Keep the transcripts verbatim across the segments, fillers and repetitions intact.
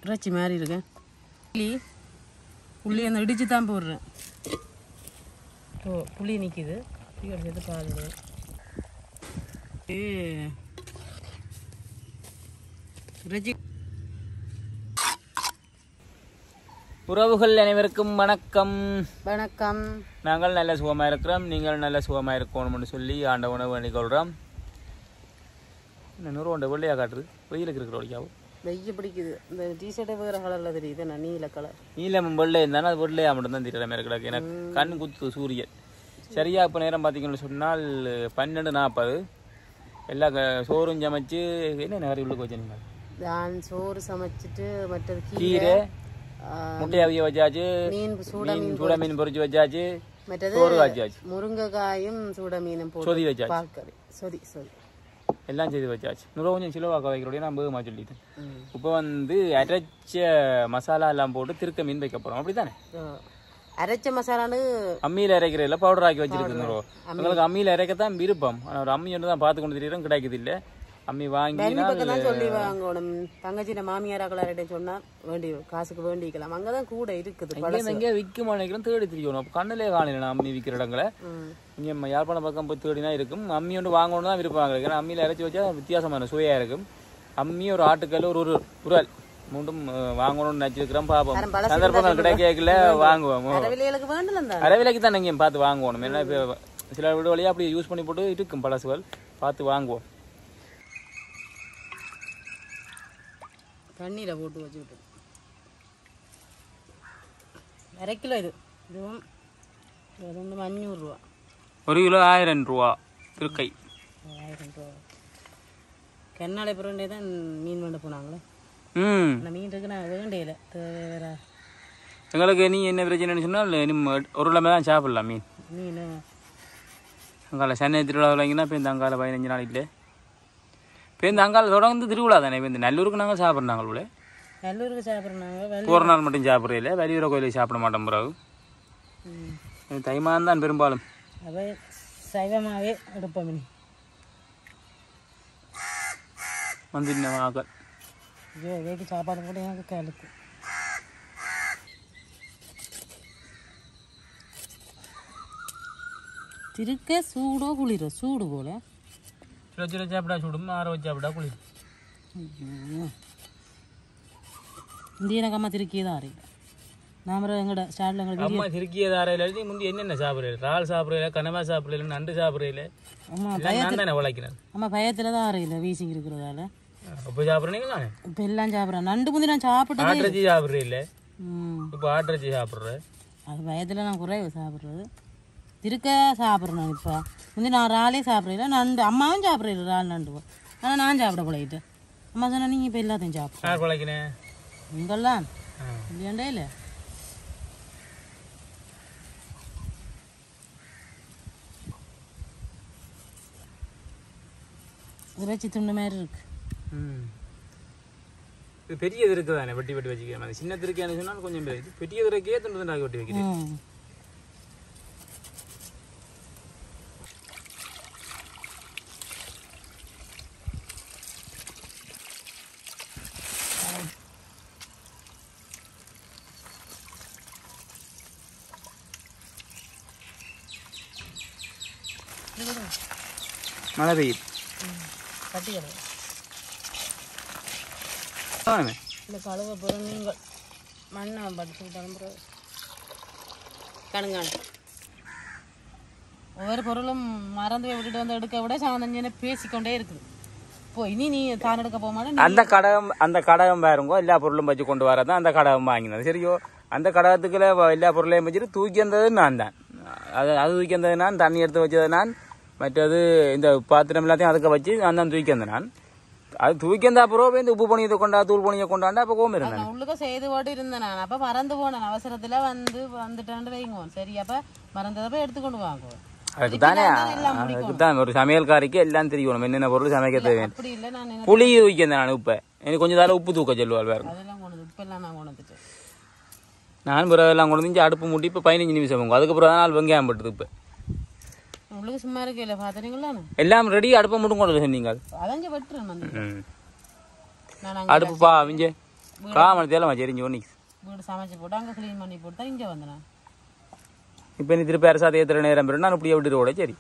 இறைச்சி மாதிரி இருக்கேன் புளி புளி அந்த இடிச்சு தான் போடுறேன். ஓ புளி நிற்கிது புளியோட சேர்த்து பால் இறைச்சி. உறவுகள் அனைவருக்கும் வணக்கம். வணக்கம். நாங்கள் நல்ல சுகமாக இருக்கிறோம், நீங்கள் நல்ல சுகமாக இருக்கணும்னு சொல்லி ஆண்டவனை வேண்டிக் கொள்கிறோம். நூறு ஒன்றை வெள்ளையாக காட்டுது, வெயிலுக்கு இருக்கிற ஒழிக்காவும் வெய்ய பிடிக்குது. இந்த டிஷர்ட்டை வேறு கலரில் தெரியுது, நான் நீல கலர். நீலம் வெள்ளை இருந்தாலும் அது வெள்ளையாக மட்டும்தான் தெரியல மாதிரி கிடக்கு. எனக்கு கண் குத்து சூரியன். சரியா இப்போ நேரம் பார்த்தீங்கன்னு சொன்னால் பன்னெண்டு நாற்பது. எல்லா சோறும் சமைச்சு என்ன நிறைய உள்ளுக்கு வச்சுருங்க. நான் சோறு சமைச்சிட்டு மற்றது கீரை முட்டை அவிய வச்சாச்சு, மீன் சூட மீன் சூட மீன் பொறிச்சு வச்சாச்சு, மற்றது சோறு காய்ச்சாச்சு, முருங்கைக்காயும் சூட மீனும் சொதி வச்சாச்சு, பால்கறி சொதி சொதி எல்லாம் செய்து வச்சாச்சு. நூறு கொஞ்சம் சிலவாக்க வைக்கிறோடைய நான் பேகமாக சொல்லிட்டேன். இப்போ வந்து அரைச்ச மசாலா எல்லாம் போட்டு திருக்க மீன் வைக்க போகிறோம். அப்படி தானே? அரைச்ச மசாலான்னு அம்மியில் அரைக்கிறதில்ல, பவுடர் ஆக்கி வச்சிருக்கு. உங்களுக்கு அம்மியில் அரைக்கத்தான் விருப்பம். ஆனால் ஒரு அம்மி ஒன்று தான் பார்த்து கொண்டு தெரியும், கிடைக்குது இல்லை. அம்மி வாங்கி சொல்லி வாங்கணும். தங்கச்சின மாமியாராக்களை சொன்னா வேண்டி காசுக்கு வேண்டிக்கலாம். அங்கதான் கூட இருக்குது. எங்கே விற்கும் நினைக்கிறோம், தேடி தெரியணும். அப்போ கண்ணிலே காணலாம் அம்மி விற்கிற இடங்களை. இங்கே யாழ்ப்பாணம் பக்கம் போய் தேடினா இருக்கும். அம்மி ஒன்று வாங்கணும் தான் விருப்பம். ஏன்னா அம்மியில் அரைச்சி வச்சா வித்தியாசமான சுவையாக இருக்கும். அம்மி ஒரு ஆட்டுக்கல் ஒரு ஒரு உரல் மூண்டும் வாங்கணும்னு நினச்சிருக்கிறோம். பார்ப்போம், சந்தர்ப்பங்கள் கிடைக்கல வாங்குவோம். அரைவிலைக்கு தான் நீங்கள் பார்த்து வாங்குவோம். ஏன்னா இப்போ சில வீடு வழியாக அப்படி யூஸ் பண்ணி போட்டு இருக்கும் பழசுகள், பார்த்து வாங்குவோம். தண்ணியில் போட்டு வச்சுக்கிட்டு அரை கிலோ இது இதுவும் இது வந்து அஞ்சூறுரூவா. ஒரு கிலோ ஆயிரம் ரூபா திருக்கை. ஆயிரம் ரூபா கண்ணாலை புரண்டே தான் மீன் வேண்ட போனாங்களே. ம் அந்த மீன் இருக்கு நான் வேண்டையில வேற. எங்களுக்கு நீ என்ன பிரச்சனைன்னு சொன்னால் நம்ம ஒரு இல்லாமல் தான் சாப்பிடலாம் மீன். மீன் அங்கால சென்னை திருவிழா விளைங்கன்னா இப்போ இந்த அங்கால பதினஞ்சு நாள் இல்லை. இப்போ இந்த அங்கால தொடர்ந்து திருவிழா தானே. இப்போ இந்த நல்லூருக்கு நாங்கள் சாப்பிட்றாங்க இவ்வளோ. நல்லூருக்கு சாப்பிட்றாங்க ஒரு நாள் மட்டும் சாப்பிட்றதில்ல, வெளியூர கோயிலுக்கு சாப்பிட மாட்டோம். பிறகு தை மாதம் தான் பெரும்பாலும் அவை சைவமாகவே எடுப்போம். மீன் வந்து ஆக்கள் ஐயோ வேக்கு சாப்பாடு கூட எனக்கு கழுத்து. திருக்க சூடோ குளிரோ சூடு போல சில சில சாப்பிட்டா சுடும், ஆற வச்சு சாப்பிட்டா குளிரும். இந்த எனக்கு அம்மா திருக்கியதான் அறையில நாம எங்கட ஸ்டார்ட்ல எங்க அம்மா திருக்கியது அறையில எழுதி முந்தி என்னென்ன சாப்பிட்றீங்க? இறால் சாப்பிட்றீங்களா, கனவா சாப்பிட்றீங்களா, நண்டு சாப்பிட்றீங்களா? அம்மா பயத்தில் தானே உழைக்கிறேன். அம்மா பயத்துல தான் அறையில வீசிங் இருக்கிறதால இப்போ சாப்பிட்றீங்களா? இப்போ எல்லாம் சாப்பிட்றேன். நண்டு முந்தி நான் சாப்பிட்டேன். ஆட்டிறச்சி சாப்பிட்றீங்களே, இப்போ ஆட்டிறச்சி சாப்பிட்றேன். அது பயத்துல நான் குறைவு சாப்பிட்றது. திருக்க சாப்பிட்றேன் நான். இப்போ முந்தி நான் இறாலே சாப்பிட்றேன், நண்டு அம்மாவும் சாப்பிட்றேன் இறால் நண்டு. ஆனால் நான் சாப்பிட பழகிட்டு அம்மா சொன்னா நீங்கள் இப்போ எல்லாத்தையும் சாப்பிட்றேன். பழகினேன் உங்கெல்லாம் இல்லையாண்டே இல்லை. இறைச்சி துண்டு மாதிரி இருக்கு. இது பெரியது இருக்குது தானே, வெட்டி வெட்டி வச்சுக்கிறேன். சின்ன திருக்கையானு சொன்னால் கொஞ்சம் பெரிய, பெரிய திருக்கையே துண்டு துண்டாக வெட்டி வைக்கிறேன். மழை பெய்யுது. இந்த கழுவ பொருள் நீங்கள் மண்ணை படிச்சு விட்டாலும் கணுங்கான் ஒவ்வொரு பொருளும் மறந்து போய் விட்டுட்டு வந்து எடுக்க விட சாந்தஞ்சனை பேசிக்கொண்டே இருக்குது. இப்போ இனி நீ தான் எடுக்க போக மாட்டேன். அந்த கடகம் அந்த கடகம் பாருங்கோ, எல்லா பொருளும் வச்சு கொண்டு வரதான் அந்த கடகம் வாங்கினது. சரியோ, அந்த கடகத்துக்குள்ள எல்லா பொருளையும் வச்சுட்டு தூக்கி வந்தது நான் தான். அது அது தூக்கி வந்தது நான், தண்ணி எடுத்து வச்சது நான், மற்றது இந்த பாத்திரம் எல்லாத்தையும் அதுக்கு வச்சு நான் தான் தூக்கி வந்தேன் நான். அது தூக்கி வந்த அப்புறம் இந்த உப்பு பணியத்தை கொண்டா தூள் பணியை கொண்டாண்டா அப்போ கோம இருந்தேன். உள்ளுக்க செய்து போட்டு இருந்தேன் நான். அப்போ மறந்து போனேன், அவசரத்தில் வந்து வந்துட்டாண்டு வைங்குவோம். சரி, அப்போ மறந்ததப்போ எடுத்துக்கொண்டு வாங்குவோம். அதுக்கு தானே, அதுக்கு தான் ஒரு சமையல்காரிக்கு எல்லாம் தெரியணும் என்னென்ன பொருள் சமைக்க தேவை. புளி தூக்கி வந்தேன் நான். உப்பை எனக்கு கொஞ்சம் தால உப்பு தூக்க சொல்லுவாள் வேறு. அதெல்லாம் கொண்டு உப்பெல்லாம் நான் கொண்டுட்டு நான் பிறகு கொண்டு வந்து அடுப்பு மூட்டி இப்போ பதினஞ்சு நிமிஷம் போங்க. அதுக்கப்புறம் தான் நாள் வெங்காயம் பட்டுது. இப்போ உங்களுக்கு சும்மா இருக்கல பாத்தீங்களா? எல்லாம் ரெடி. அடுப்பை மட்டும் கொண்டு சொன்னீங்க. அதங்க வெட்டுறேன். அடுப்பு பா அவிஞ்ச காமன் தேலமா சரிஞ்சு ஒன்றைக்கு வீடு சமைச்சு போட்டு அங்கே க்ளீன் பண்ணி போட்டு தான் இங்கே வந்தேன். இப்போ நீ திருப்பி அரசாத ஏற்றுற நேரம் பெறும் நான் இப்படியே விட்டுருவோட சரி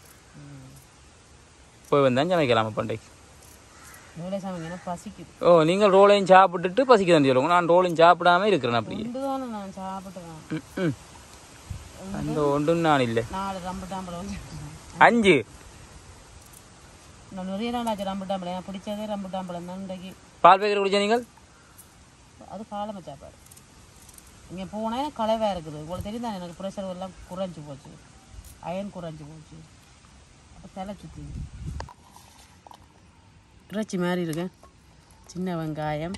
போய் வந்தேன் சமைக்கலாமா பண்டைக்கு வேலை சமைக்கணும் பசிக்குது. ஓ நீங்கள் ரோலையும் சாப்பிட்டுட்டு பசிக்குதுன்னு சொல்லுங்க. நான் ரோலையும் சாப்பிடாம இருக்கிறேன் அப்படியே. தானே நான் சாப்பிட்டுறேன். ம் அந்த ஒன்றும் நான் இல்லை. நாலு ரம்புட்டாம்பழம் அஞ்சு நான் நிறைய நாள் ஆச்சு ரம்புட்டாம்பழம். எனக்கு பிடிச்சதே ரம்புட்டாம்பழம் தான். இன்றைக்கு பால் பேக்கெட் குடிச்சா நீங்கள் அது காலமை சாப்பாடு. இங்கே போனால் களைவாக இருக்குது. உங்களுக்கு தெரியும் தான் எனக்கு ப்ரெஷர் எல்லாம் குறைஞ்சி போச்சு, அயன் குறைஞ்சி போச்சு. அப்போ தலை சுற்றி இறைச்சி மாதிரி இருக்கேன். சின்ன வெங்காயம்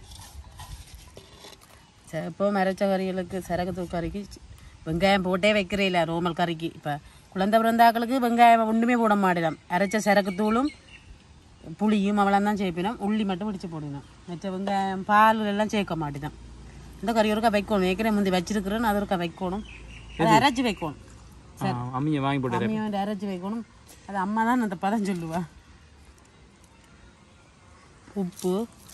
இப்போ மரைச்ச கறிகளுக்கு சரகத்து கறிக்கு வெங்காயம் போட்டே வைக்கிறேன் ரோமல் கறிக்கு. இப்போ குழந்தை பிறந்தாக்களுக்கு வெங்காயம் ஒன்றுமே போட மாட்டேன். அரைச்ச சரக்குத்தூளும் புளியும் அவளாம் தான் சேர்ப்பினோம். உள்ளி மட்டும் பிடிச்சி போடணும். மற்ற வெங்காயம் பால் எல்லாம் சேர்க்க மாட்டேன். இந்த கறி ஒருக்கா வைக்கணும். ஏற்கனவே முந்தி வச்சிருக்கிறேன்னு அது ஒருக்கா வைக்கணும். அதை அரைச்சி வைக்கணும். சரி அம்மியை வாங்கி போட்டு அம்மியை அரைச்சி வைக்கணும். அது அம்மா தான் அந்த பதம் சொல்லுவா. உப்பு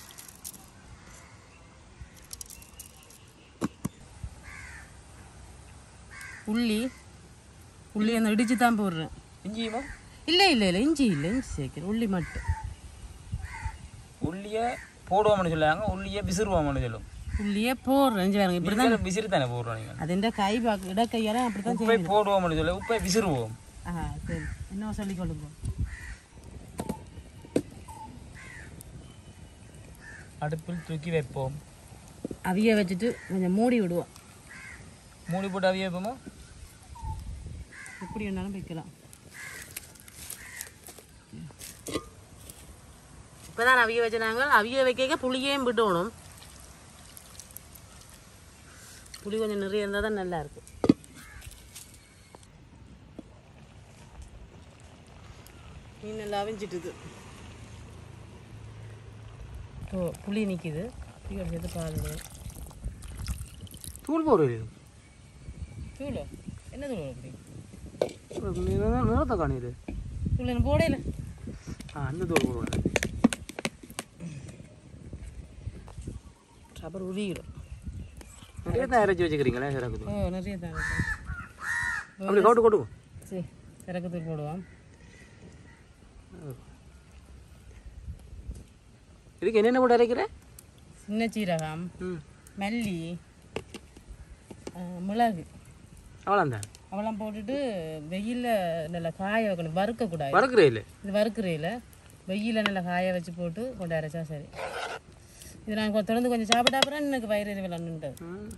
உள்ளி உள்ளி அந்த இடிச்சு தான் போடுறேன். இஞ்சியுமா? இல்லை இல்லை இல்லை இஞ்சி இல்லை, இஞ்சி சேர்க்கிறேன். உள்ளி மட்டும். உள்ளியை போடுவோம்னு சொல்லுவாங்க, உள்ளியை விசிறுவோம்னு சொல்லுவோம். உள்ளியே போடுறேன். இஞ்சி வேறுங்க இப்படி தான் விசிறு தானே போடுறோம். நீங்கள் அது இந்த கை பாக்கு இட கையால அப்படி தான் உப்பை போடுவோம்னு சொல்ல உப்பை விசிறுவோம். ஆ சரி இன்னும் சொல்லி கொள்ளுங்க. அடுப்பில் தூக்கி வைப்போம். அவிய வச்சுட்டு கொஞ்சம் மூடி விடுவோம். மூடி போட்டு அவிய வைப்போமா? எப்படி வேணாலும் வைக்கலாம். இப்போதான் அவிய வச்சுனாங்க. அவிய வைக்க புளியையும் விடணும். புளி கொஞ்சம் நிறைய இருந்தால் தான் நல்லா இருக்கும். மீன் நல்லா அவிஞ்சிட்டுது. ஓ புளி நிற்கிது. புளி எடுத்து பால் தூள் போடுறது. தூள் என்ன தூள் அப்படி நிறத்தை காணிது. தூள் என்ன போடையில? ஆ அந்த தூள் போடுவேன். ரப்பர் உரியிடும். நிறைய தான் இறைச்சி வச்சுக்கிறீங்களே சரக்கு. ஓ நிறைய தான் அப்படி கவுட்டு கொட்டுவோம். சரி சரக்கு தூள் போடுவோம். இதுக்கு என்னென்ன போட்டு அரைக்கிற? சின்ன சீரகம், மல்லி, மிளகு அவ்வளோந்தான். அவெல்லாம் போட்டுட்டு வெயிலில் நல்லா காய வைக்கணும். வறுக்கக்கூடாது. வறுக்கிறே இல்லை இது வறுக்கிறையில் வெயிலில் நல்லா காய வச்சு போட்டு கொண்டு அரைச்சா சரி. இது நான் தொடர்ந்து கொஞ்சம் சாப்பிட்டா அப்புறம் எனக்கு வயிறு விளாண்டுட்டது.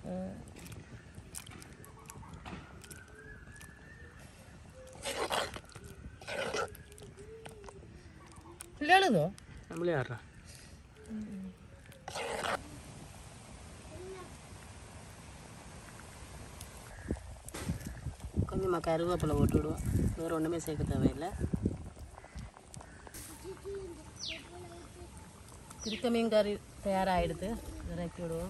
இல்லை எழுதோ நம்மளே ஆடுறா. கொஞ்சமாக கருவேப்பிலை போட்டு விடுவோம். வேறு ஒன்றுமே சேர்க்க தேவையில்லை. திருக்க மீன் கறி தயாராகிடுது. இறக்கி விடுவோம்.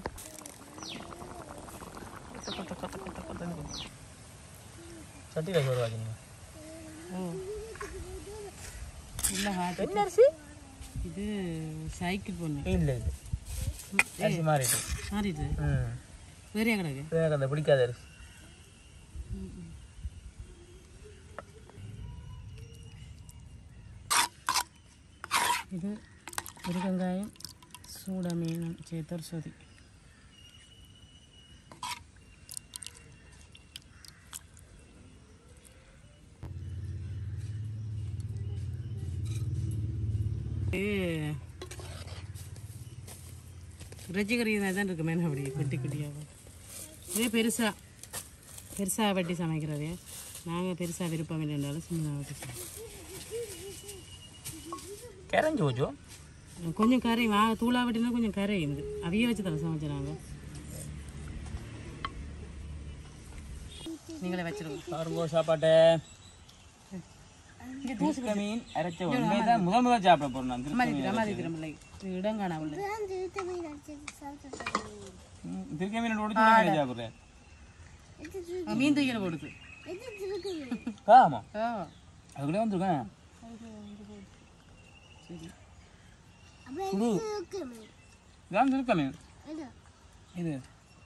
சட்டியில் சோறு வாங்கிங்க. ம் இல்லை ஹாட் அரிசி. இது சைக்கிள் பொண்ணு இல்லை இது அரிசி மாறிட்டு மாறிட்டு ம் வேறையா கிடக்கு. வேறு அந்த பிடிக்காத அரிசி. இது ஒரு வெங்காயம் சூட மீன் சேர்த்து ஒரு சொதி. இறைச்சி கறி தான் இருக்கு மேலே அப்படி குட்டி குட்டியாக. இதே பெருசாக பெருசாக வெட்டி சமைக்கிறதே. நாங்கள் பெருசாக விருப்பம் இல்லைன்றாலும் சின்னதாக வெட்டி சமைக்கிறோம். கரைஞ்சி போச்சோ கொஞ்சம் கரை வா தூளாக வெட்டினா கொஞ்சம் கரையும். இது அவிய வச்சு தர சமைச்சிடாங்க. நீங்களே வச்சிருங்க. பாருங்க சாப்பாட்டை. மீன் அரைச்ச உண்மைதான் முதல் முதல் சாப்பிட போறேன். இடம் காணாம திருக்க மீன் சாப்பிட்றேன். மீன் தூக்கில போடுது. ஆமா அதுக்குள்ளே வந்துருக்கேன். இதான் திருக்க மீன். இது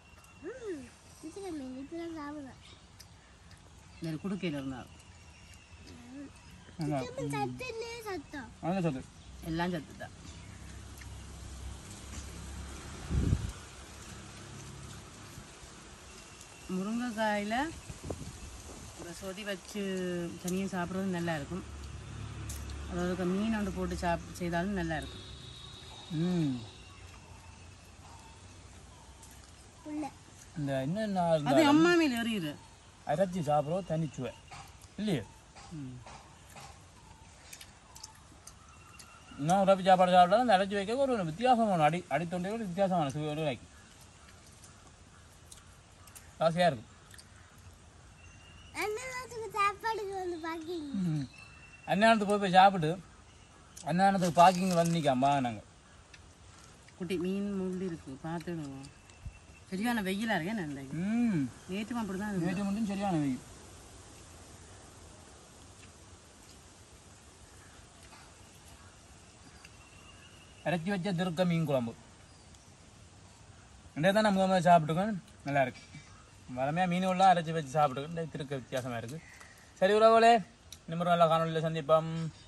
இந்த குடுக்கையில் இருந்தால் அதான் சத்து எல்லாம் சத்து தான். முருங்கைக்காயில் இந்த சொதி வச்சு தனியாக சாப்பிட்றது நல்லா இருக்கும். அதாவது மீன் ஒன்று போட்டு சாப் செய்தாலும் நல்லா இருக்கும். ம் இந்த என்ன அது அம்மா மேல எறியுது அரைச்சி சாப்பிட்றோம் தனிச்சுவை இல்லையே. இன்னும் ரவி சாப்பாடு சாப்பிட்டா அந்த அரைச்சி வைக்க ஒரு வித்தியாசமான அடி அடித்தொண்டே ஒரு வித்தியாசமான சுவையோடு வைக்கும். ஆசையாக இருக்கும். அந்நேரத்துக்கு போய் போய் சாப்பிட்டு அந்நேரத்துக்கு பார்க்கிங் வந்து நிற்காம நாங்கள் குட்டி மீன் முள்ளி இருக்கு பார்த்துடுவோம். சரியான வெயிலாக இருக்கேன் நான் ம் நேற்று அப்படி தான் நேற்று மட்டும் சரியான வெயில். இறச்சி வச்ச திருக்க மீன் குழம்பு ரெண்டே தான் நம்ம முதல்ல சாப்பிட்டுக்கோம். நல்லா இருக்கு. வளமையாக மீன் எல்லாம் அரைச்சி வச்சு சாப்பிட்டுக்கோம். திருக்க வித்தியாசமாக இருக்குது. சரி உறவுகளே, இன்னும் நல்லா காணொலியில் சந்திப்போம்.